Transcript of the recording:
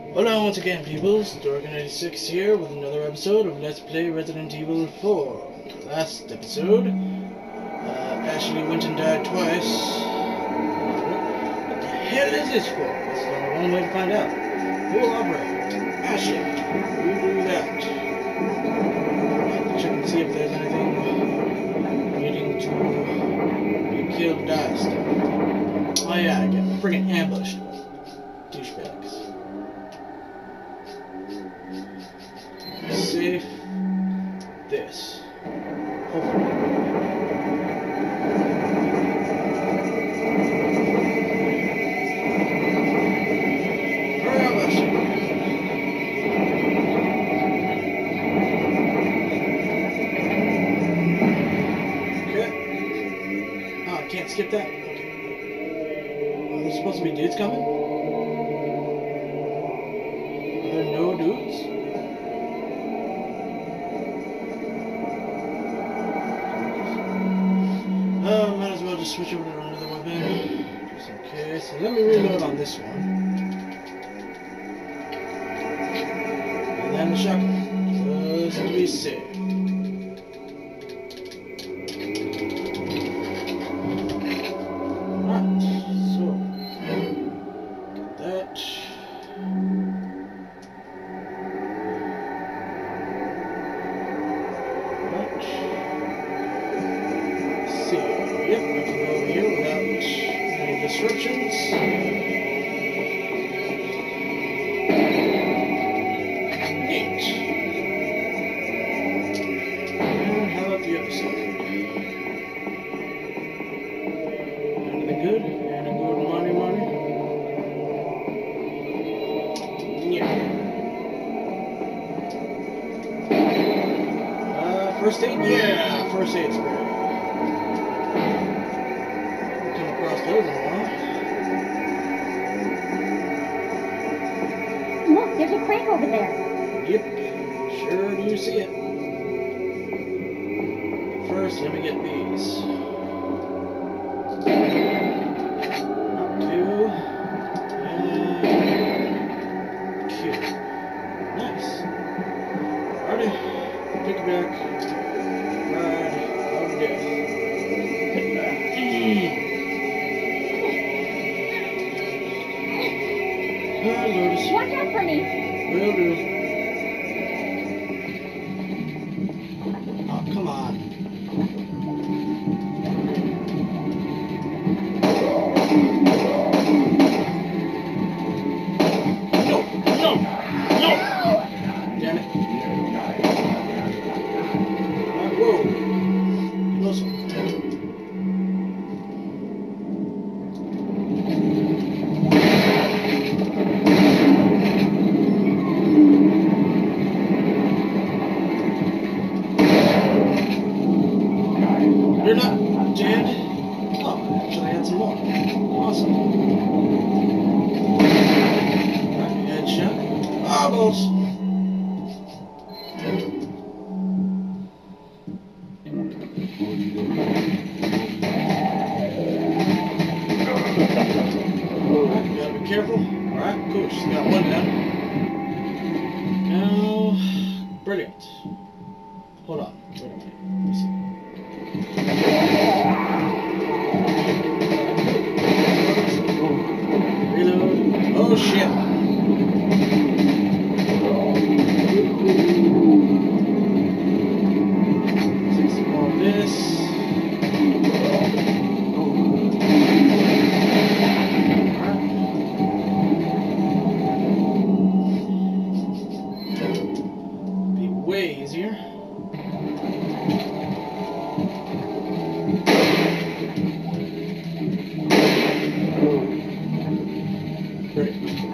Hello once again, peoples. Dork96 here with another episode of Let's Play Resident Evil 4. Last episode, Ashley went and died twice. What the hell is this for? There's only one way to find out. Who will operate? Ashley, you do that. Check and see if there's anything needing to be killed, die stuff. Oh yeah, I get friggin' ambushed. Douchebags. Safe this. Hopefully. Hurry up, Ashley. Okay. Oh, I can't skip that? Okay. Are there supposed to be dudes coming? Are there no dudes? Might as well just switch over to another weapon, just in case. So let me reload on this one. And then the shotgun, just to be safe. Alright, so, get that. Yep, I can go over here without any disruptions. Neat. And how about the other side? Anything good? Any good money? Yeah. First aid? Yeah, first aid's great. Look, there's a crank over there. Yep, sure do see it. But first, let me get these. Not two. And cute. Nice. Alrighty, piggyback. Ride of death. Watch out for me. Will do. Oh, come on. No! Damn it. Whoa. Close one. You're not dead? Oh, actually I had some more. Awesome. Alright, headshot. Bobbles! Alright, gotta be careful. Alright, cool. She's got one down. Now, brilliant. Hold on. Wait a minute. Let me see. Reload. Oh shit. Take some more of this. Be way easier. Great.